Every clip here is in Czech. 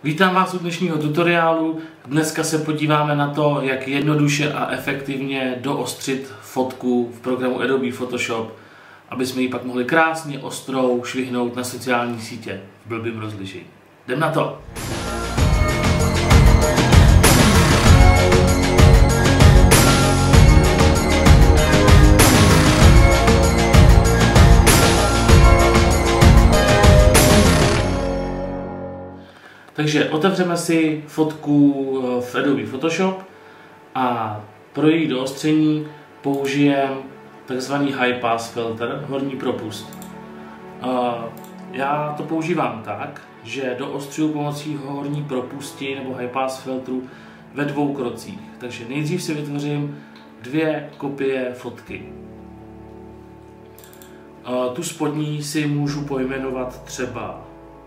Vítám vás u dnešního tutoriálu. Dneska se podíváme na to, jak jednoduše a efektivně doostřit fotku v programu Adobe Photoshop, aby jsme ji pak mohli krásně ostrou švihnout na sociální sítě v blbým rozlišení. Jdem na to! Takže otevřeme si fotku v Adobe Photoshop a pro její doostření použijeme takzvaný High Pass Filter, horní propust. Já to používám tak, že doostřuju pomocí horní propusti nebo High Pass filtru ve dvou krocích. Takže nejdřív si vytvořím dvě kopie fotky. Tu spodní si můžu pojmenovat třeba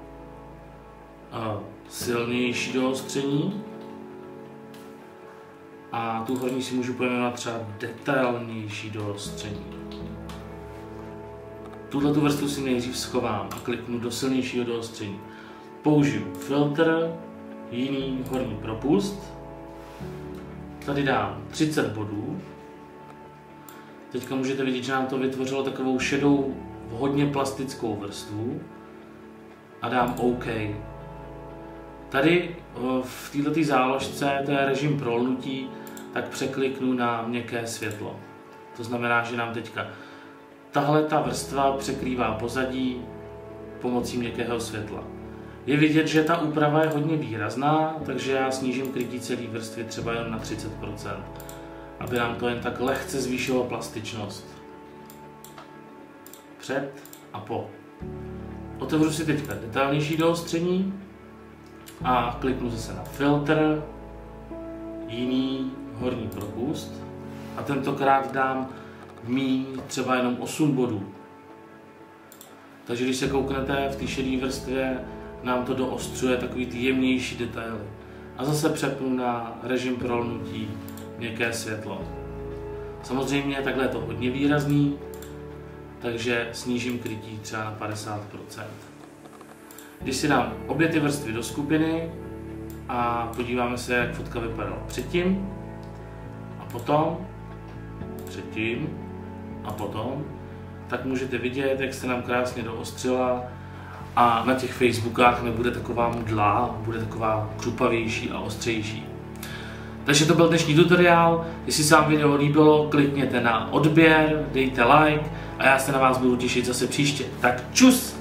silnější doostření a tu horní si můžu pojmenovat třeba detailnější doostření. Tuhletu vrstvu si nejdřív schovám a kliknu do silnějšího doostření. Použiju filtr, jiný horní propust, tady dám 30 bodů. Teďka můžete vidět, že nám to vytvořilo takovou šedou, hodně plastickou vrstvu a dám OK. Tady v této záložce, to je režim prolnutí, tak překliknu na měkké světlo. To znamená, že nám teďka tahle ta vrstva překrývá pozadí pomocí měkkého světla. Je vidět, že ta úprava je hodně výrazná, takže já snížím krytí celé vrstvy třeba jen na 30%, aby nám to jen tak lehce zvýšilo plastičnost. Před a po. Otevřu si teďka detailnější doostření a kliknu zase na filtr, jiný horní propust a tentokrát dám míň, třeba jenom 8 bodů. Takže když se kouknete v té šedé vrstvě, nám to doostřuje takový ty jemnější detaily. A zase přepnu na režim prolnutí měkké světlo. Samozřejmě takhle je to hodně výrazný, takže snížím krytí třeba na 50%. Když si dám obě ty vrstvy do skupiny a podíváme se, jak fotka vypadala předtím a potom, tak můžete vidět, jak se nám krásně doostřila a na těch Facebookách nebude taková mdla, bude taková křupavější a ostřejší. Takže to byl dnešní tutoriál. Jestli se vám video líbilo, klikněte na odběr, dejte like a já se na vás budu těšit zase příště. Tak čus!